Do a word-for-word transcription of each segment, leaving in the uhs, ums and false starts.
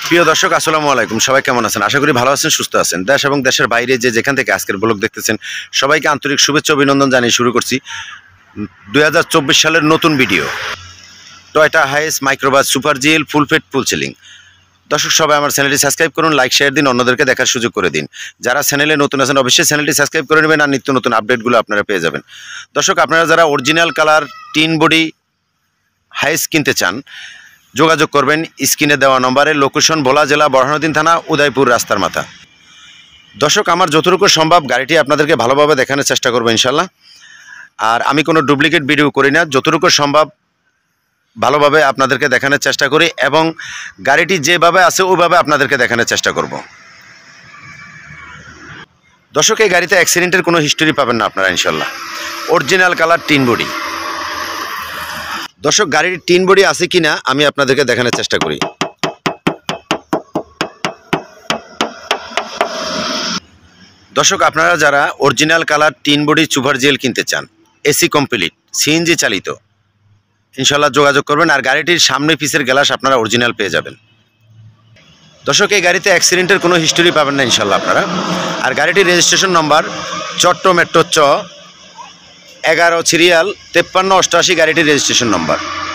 প্রিয় দর্শক আসসালামু আলাইকুম, সবাই কেমন আছেন? আশা করি ভালো আছেন, সুস্থ আছেন। দেশ এবং দেশের বাইরে যে যেখান থেকে আজকের ব্লগ দেখতেছেন সবাইকে আন্তরিক শুভেচ্ছা অভিনন্দন জানিয়ে শুরু করছি দুই হাজার চব্বিশ সালের নতুন video. Toyota Hiace microbus super GL full ফেট ফুল সিলিং। দর্শক সবাই আমার চ্যানেলটি সাবস্ক্রাইব করুন, লাইক শেয়ার দিন, অন্যদেরকে দেখার সুযোগ করে দিন। যারা চ্যানেলে নতুন আছেন অবশ্যই চ্যানেলটি সাবস্ক্রাইব করে নেবেন আর নিত্য নতুন আপডেটগুলো আপনারা পেয়ে যাবেন। দর্শক আপনারা যারা original colour tin body Hiace কিনতে চান যোগাযোগ করবেন স্ক্রিনে দেওয়া নম্বরে। লোকেশন ভোলা জেলা বরহানুদ্দিন থানা, উদয়পুর রাস্তার মাথা। দর্শক আমার যতটুকু সম্ভব গাড়িটি আপনাদেরকে ভালোভাবে দেখানোর চেষ্টা করবো ইনশাল্লাহ। আর আমি কোনো ডুপ্লিকেট ভিডিও করি না, যতটুকু সম্ভব ভালোভাবে আপনাদেরকে দেখানোর চেষ্টা করি এবং গাড়িটি যেভাবে আছে ওইভাবে আপনাদেরকে দেখানোর চেষ্টা করব। দর্শক এই গাড়িতে অ্যাক্সিডেন্টের কোনো হিস্টোরি পাবেন না আপনারা ইনশাল্লাহ। Original colour tin body. দর্শক গাড়ির টিন বডি আছে কিনা আমি আপনাদেরকে দেখানোর চেষ্টা করি। দর্শক আপনারা যারা original colour tin body super GL কিনতে চান, এসি কমপ্লিট, সিএনজি চালিত, ইনশাল্লাহ যোগাযোগ করবেন। আর গাড়িটির সামনে পিসের গ্লাস আপনারা অরিজিনাল পেয়ে যাবেন। দর্শক এই গাড়িতে অ্যাক্সিডেন্টের কোনো হিস্টোরি পাবেন না ইনশাল্লাহ আপনারা। আর গাড়িটির রেজিস্ট্রেশন নম্বর চট্ট মেট্রো চ এগারো সিরিয়াল তেপ্পান্ন অষ্টআশি গাড়িটির রেজিস্ট্রেশন নম্বর।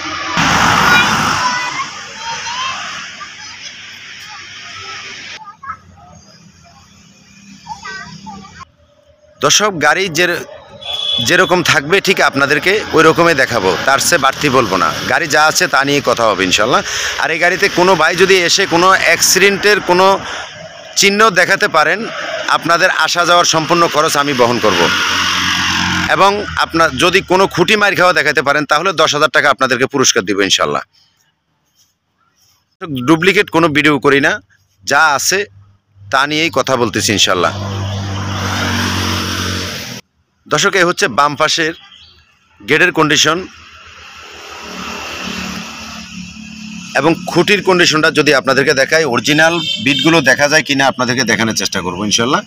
দর্শক গাড়ি যে যেরকম থাকবে ঠিক আপনাদেরকে ওই রকমই দেখাবো, তার চেয়ে বাড়তি বলবো না। গাড়ি যা আছে তা নিয়ে কথা হবে ইনশাল্লাহ। আর এই গাড়িতে কোনো ভাই যদি এসে কোনো অ্যাক্সিডেন্টের কোনো চিহ্ন দেখাতে পারেন, আপনাদের আসা যাওয়ার সম্পূর্ণ খরচ আমি বহন করব। এবং আপনার যদি কোনো খুঁটি মার খাওয়া দেখাতে পারেন তাহলে দশ হাজার টাকা আপনাদেরকে পুরস্কার দিব ইনশাল্লাহ। ডুপ্লিকেট কোনো ভিডিও করি না, যা আছে তা নিয়েই কথা বলতেছি ইনশাল্লাহ। দর্শক এই হচ্ছে বাম পাশের গেটের কন্ডিশন এবং খুঁটির কন্ডিশনটা যদি আপনাদেরকে দেখায়, অরিজিনাল বিটগুলো দেখা যায় কিনা আপনাদেরকে দেখানোর চেষ্টা করব ইনশাল্লাহ।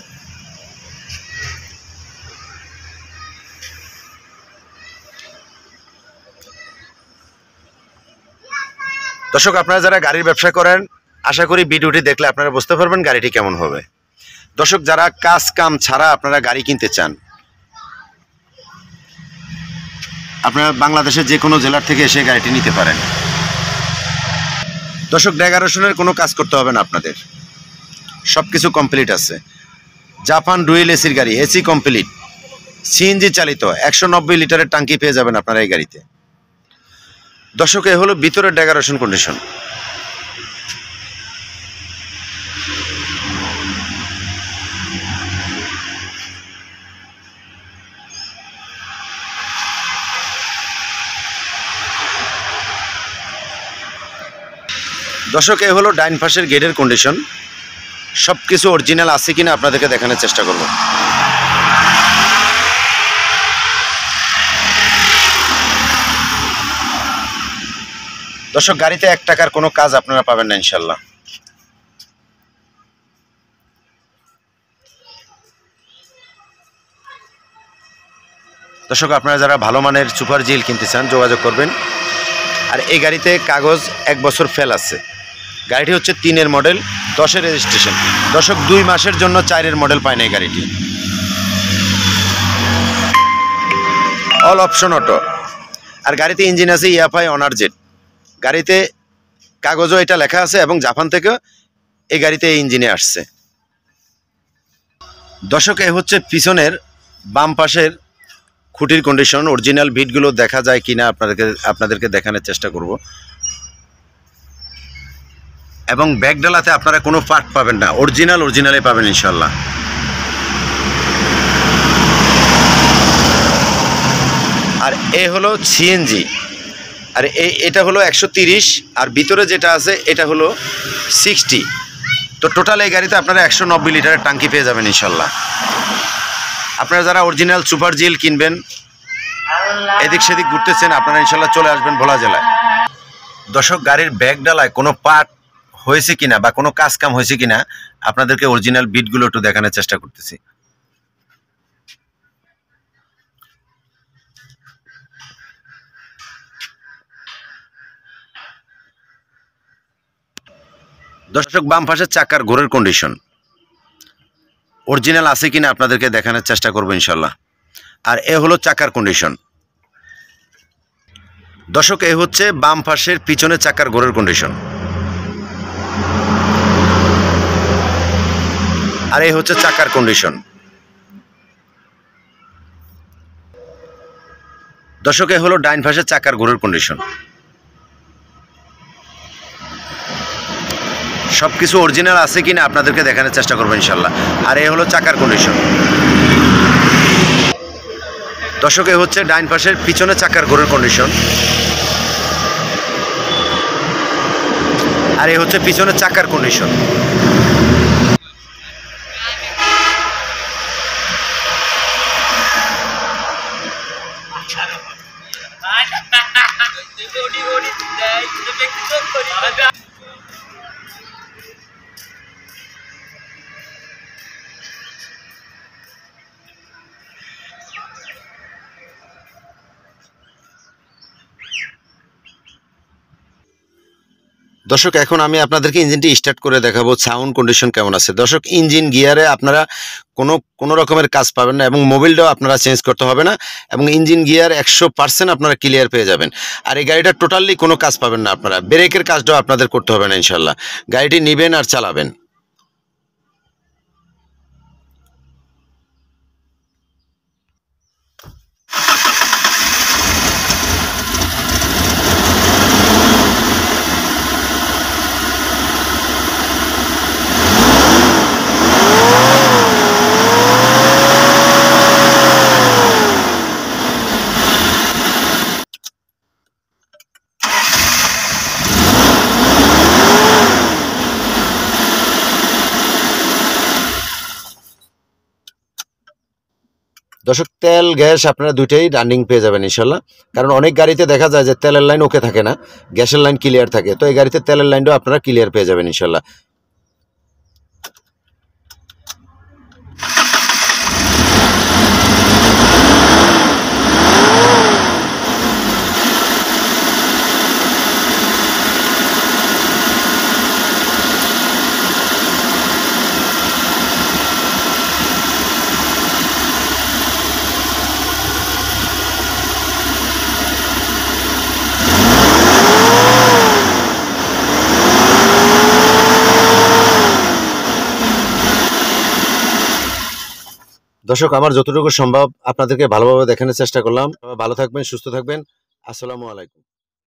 দর্শক আপনারা যারা গাড়ির ব্যবসা করেন আশা করি ভিডিওটি দেখলে আপনারা বুঝতে পারবেন গাড়িটি কেমন হবে। দর্শক যারা কাজ কাম ছাড়া আপনারা গাড়ি কিনতে চান, আপনারা বাংলাদেশের যে কোনো জেলার থেকে এসে গাড়িটি নিতে পারেন। দর্শক ডেকোরেশনের কোনো কাজ করতে হবে না আপনাদের, সব কিছু কমপ্লিট আছে। জাপান ডুয়েল এসির গাড়ি, এসি কমপ্লিট, সিএনজি চালিত, একশো নব্বই লিটারের ট্যাঙ্কি পেয়ে যাবেন আপনারা এই গাড়িতে। দর্শক এ হলো ভিতরের ডেকোরেশন কন্ডিশন। দর্শক এ হলো ডাইন পাশের গেটের কন্ডিশন। সব কিছু অরিজিনাল আছে কিনা আপনাদেরকে দেখানোর চেষ্টা করব। দর্শক গাড়িতে এক টাকার কোনো কাজ আপনারা পাবেন না ইনশাল্লাহ। দর্শক আপনারা যারা ভালো মানের সুপার জিএল কিনতে চান যোগাযোগ করবেন। আর এই গাড়িতে কাগজ এক বছর ফেল আছে। গাড়িটি হচ্ছে তিনের মডেল, দশের রেজিস্ট্রেশন। দর্শক দুই মাসের জন্য চারের মডেল পায় না এই গাড়িটি। All option auto. আর গাড়িতে ইঞ্জিন আছে ইএফআই অনার জেড। গাড়িতে কাগজও এটা লেখা আছে এবং জাপান থেকে এই গাড়িতে এই ইঞ্জিনে আসছে। দর্শক এ হচ্ছে পিছনের বাম পাশের খুঁটির কন্ডিশন। অরিজিনাল ভিটগুলো দেখা যায় কিনা আপনাদেরকে আপনাদেরকে দেখানোর চেষ্টা করব। এবং ব্যাকডালাতে আপনারা কোনো পার্ট পাবেন না, অরিজিনাল অরিজিনালে পাবেন ইনশাল্লাহ। আর এ হলো সিএনজি। আর এই এটা হলো একশো তিরিশ, আর ভিতরে যেটা আছে এটা হলো সিক্সটি। তো টোটাল এই গাড়িতে আপনারা একশো নব্বই লিটারের ট্যাঙ্কি পেয়ে যাবেন ইনশাল্লাহ। আপনারা যারা অরিজিনাল সুপার জিএল কিনবেন, এদিক সেদিক ঘুরতেছেন, আপনারা ইনশাল্লাহ চলে আসবেন ভোলা জেলায়। দর্শক গাড়ির ব্যাকডালায় কোনো পার্ট হয়েছে কিনা বা কোনো কাজ কাম হয়েছে কিনা আপনাদেরকে অরিজিনাল বিটগুলো একটু দেখানোর চেষ্টা করতেছি। দর্শক বাম পাশের চাকার ঘোরের কন্ডিশন অরিজিনাল আছে কিনা আপনাদেরকে দেখানোর চেষ্টা করবো ইনশাল্লাহ। আর এ হলো চাকার কন্ডিশন। দর্শক এ হচ্ছে বাম পাশের পিছনের চাকার ঘোরের কন্ডিশন, আর এই হচ্ছে চাকার কন্ডিশন। দর্শক এ হলো ডাইন পাশের চাকার ঘোরের কন্ডিশন। সবকিছু অরিজিনাল আছে কিনা আপনাদেরকে দেখানোর চেষ্টা করবো ইনশাল্লাহ। আর এ হলো চাকার কন্ডিশন। দর্শক এ হচ্ছে ডাইন পাশের পিছনে চাকার ঘোরের কন্ডিশন, আর এ হচ্ছে পিছনের চাকার কন্ডিশন। দর্শক এখন আমি আপনাদেরকে ইঞ্জিনটি স্টার্ট করে দেখাবো সাউন্ড কন্ডিশন কেমন আছে। দর্শক ইঞ্জিন গিয়ারে আপনারা কোনো কোনো রকমের কাজ পাবেন না এবং মোবিলটাও আপনারা চেঞ্জ করতে হবে না এবং ইঞ্জিন গিয়ার একশো পার্সেন্ট আপনারা ক্লিয়ার পেয়ে যাবেন। আর এই গাড়িটা টোটালি কোনো কাজ পাবেন না আপনারা, ব্রেকের কাজটাও আপনাদের করতে হবে না ইনশাল্লাহ। গাড়িটি নেবেন আর চালাবেন। দর্শক তেল গ্যাস আপনারা দুইটাই রানিং পেয়ে যাবেন ইনশাল্লাহ। কারণ অনেক গাড়িতে দেখা যায় যে তেলের লাইন ওকে থাকে না, গ্যাসের লাইন ক্লিয়ার থাকে। তো এই গাড়িতে তেলের লাইনটাও আপনারা ক্লিয়ার পেয়ে যাবেন ইনশাল্লাহ। দর্শক আমার যতটুকু সম্ভব আপনাদেরকে ভালোভাবে দেখানোর চেষ্টা করলাম। ভালো থাকবেন, সুস্থ থাকবেন। আসসালামু আলাইকুম।